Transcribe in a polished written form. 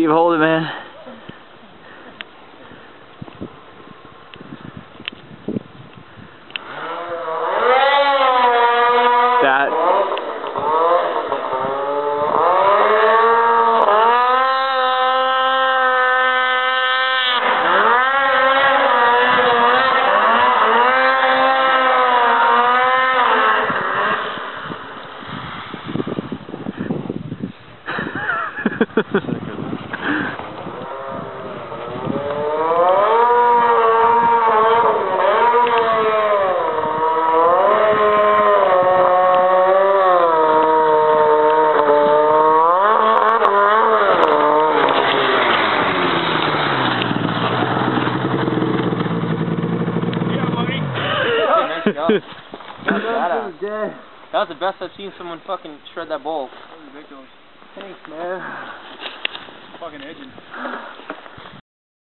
Steve, hold it, man. That. That was the best I've seen someone fucking shred that bowl. That was ridiculous. Thanks, man. Fucking edging.